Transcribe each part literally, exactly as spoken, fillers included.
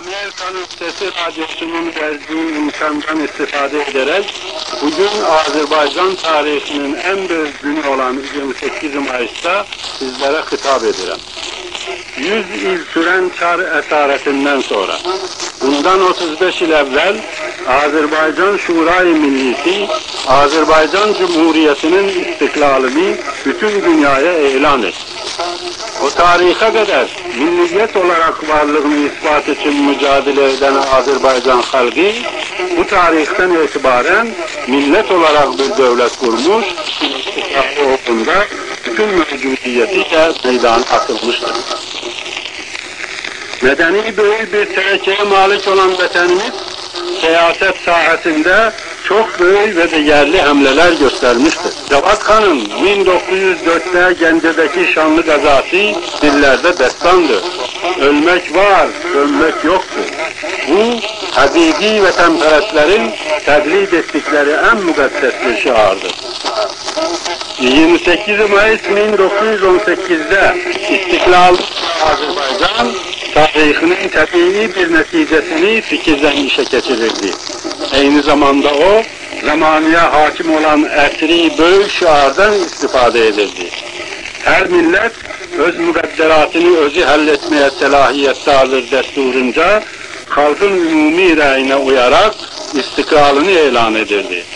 Amerika'nın Sesi Radyosu'nun verdiği imkandan istifade ederek bugün Azerbaycan tarihinin en büyük günü olan yirmi sekiz Mayıs'ta sizlere hitap ederim. yüz yıl süren Çar esaretinden sonra, bundan otuz beş yıl evvel Azerbaycan Şurayı Millisi, Azerbaycan Cumhuriyeti'nin istiklalini bütün dünyaya ilan etti. O tarihe kadar milliyet olarak varlığını ispat için mücadele eden Azerbaycan halkı, bu tarihten itibaren millet olarak bir devlet kurmuş, istikrarlı olduğunda bütün mevcudiyetiyle meydana atılmıştır. Medeni büyük bir tevekkeye malik olan vatanımız, siyaset sahasında çok büyük ve değerli hamleler göstermiştir. Cevat Han'ın bin dokuz yüz dörtte Gence'deki şanlı gazası dillerde destandır. Ölmek var, dönmek yoktur. Bu, hakiki vatanperestlerin tebliğ ettikleri en mukaddes bir şiardır. yirmi sekiz Mayıs bin dokuz yüz on sekizde İstiklal Azerbaycan tarihinin tabii bir neticesini fikirden işe geçirirdi. Aynı zamanda o, zamaniye hakim olan esri büyük şiardan istifade edildi. Her millet öz mukadderatını özü halletmeye selahiyette alır desturunca, halkın umumi rayına uyarak istiklalını ilan edildi.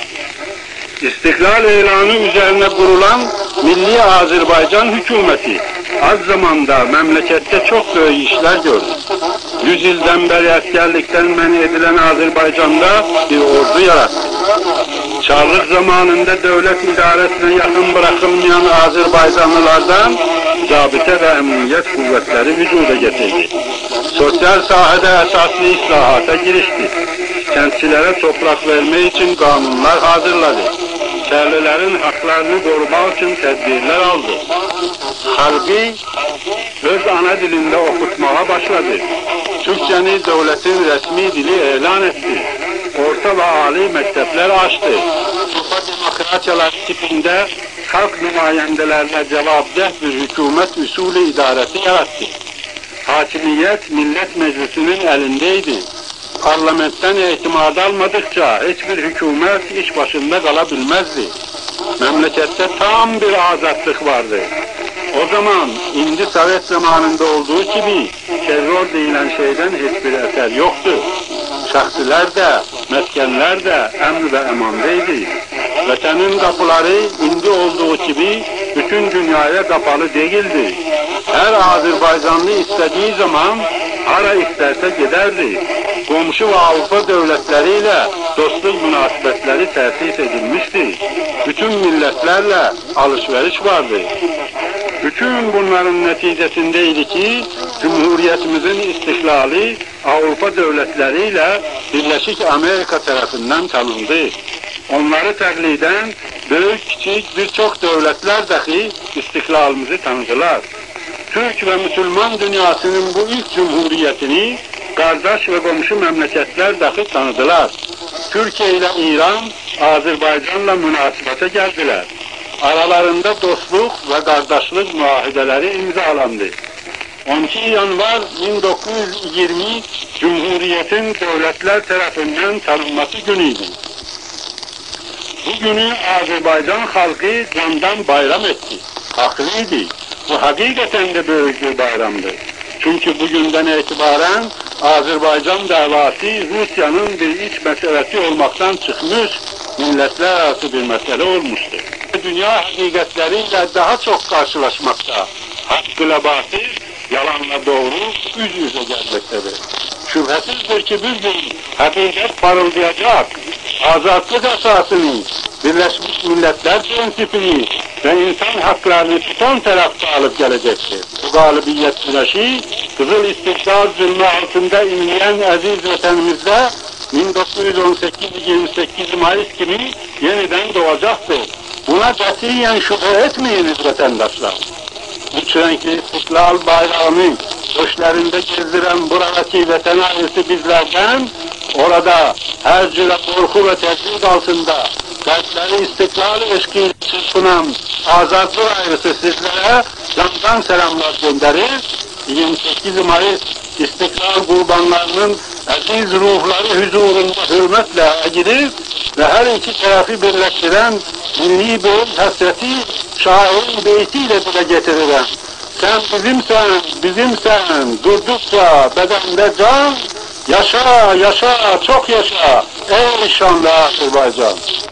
İstiklal ilanı üzerine kurulan Milli Azerbaycan hükümeti az zamanda memlekette çok büyük işler gördü. Yüz yıldan beri askerlikten men edilen Azerbaycan'da bir ordu yarattı. Çarlık zamanında devlet idaresine yakın bırakılmayan Azerbaycanlılardan zabıta ve emniyet kuvvetleri vücuda getirdi. Sosyal sahada esaslı islahata girişti. Kentçilere toprak verme için kanunlar hazırladı. Şehirlilerin haklarını korumak için tedbirler aldı. Halkı öz ana dilinde okutmaya başladı. Türkçeni devletin resmi dili ilan etti. Orta ve âli mektepler açtı. Kupa demokrasiyalar tipinde halk nümayendelerine cevapdeh bir hükümet usulü idaresi yarattı. Hakimiyet Millet Meclisi'nin elindeydi. Parlamentten itimat almadıkça hiçbir hükümet iş başında kalabilmezdi. Memlekette tam bir azatlık vardı. O zaman indi Sovyet zamanında olduğu gibi terör denilen şeyden hiçbir eser yoktu. Şahsiler de, meskenler de emr ve emandaydı. Vatanın kapıları indi olduğu gibi bütün dünyaya kapalı değildi. Her Azerbaycanlı istediği zaman hara isterse giderdi. Komşu ve Avrupa devletleriyle dostluk münasebetleri tesis edilmişti. Bütün milletlerle alışveriş vardı. Bütün bunların neticesindeydi ki Cumhuriyetimizin istiklali Avrupa devletleriyle Birleşik Amerika tarafından tanındı. Onları takliden büyük küçük birçok devletler dahi istiklalimizi tanıdılar. Türk ve Müslüman dünyasının bu ilk cumhuriyetini kardeş ve komşu memleketler dahi tanıdılar. Türkiye ile İran, Azerbaycan'la münasebete geldiler. Aralarında dostluk ve kardeşlik muahideleri imzalandı. on iki Yanvar bin dokuz yüz yirmi Cumhuriyet'in devletler tarafından tanınması günüydü. Bu günü Azerbaycan halkı candan bayram etti. Haklıydı. Bu hakikaten de büyük bir bayramdı. Çünkü bugünden itibaren Azerbaycan davası Rusya'nın bir iç meselesi olmaktan çıkmış, milletler arası bir mesele olmuştur. Dünya hakikatleriyle daha çok karşılaşmakta, hakkıyla batıl, yalanla doğru yüz yüze gelmektedir. Şüphesizdir ki bir gün hakikat parıldayacak, azatlık esasını, Birleşmiş Milletler prensipini ve insan haklarını son tarafta alıp gelecektir. Bu galibiyet güneşi, Kızıl İstiklal zulmü altında inleyen aziz vatanımızda bin dokuz yüz on sekiz yirmi sekiz Mayıs gibi yeniden doğacaktır. Buna katiyen şüphe etmeyiniz vatandaşlar. Üç renkli istiklal bayrağını köşklerinde gezdiren buradaki vatan ailesi bizlerden, orada her cüre korku ve tehdit altında kalpleri istiklal eşkiyle çırpınan azatlı ailesi sizlere candan selamlar gönderir. yirmi sekiz Mayıs İstiklal kurbanlarının aziz ruhları huzurunda hürmetle eğilip ve her iki tarafı birleştiren milli beyt hasreti şairin beytiyle dile getirilen sen bizimsen, bizimsen, durdukça bedende can, yaşa, yaşa, çok yaşa, ey şanlı Azerbaycan.